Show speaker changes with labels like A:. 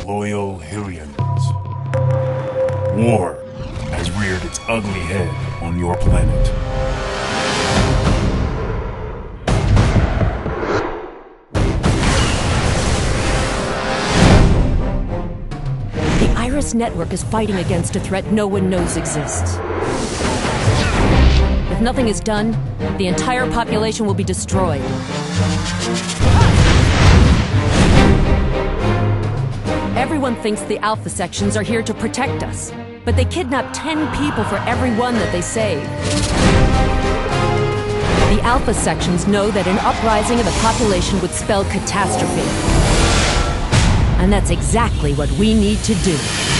A: loyal Hylians. War has reared its ugly head on your planet.
B: The Iris Network is fighting against a threat no one knows exists. If nothing is done, the entire population will be destroyed. Everyone thinks the Alpha sections are here to protect us, but they kidnap 10 people for every one that they save. The Alpha sections know that an uprising of the population would spell catastrophe. And that's exactly what we need to do.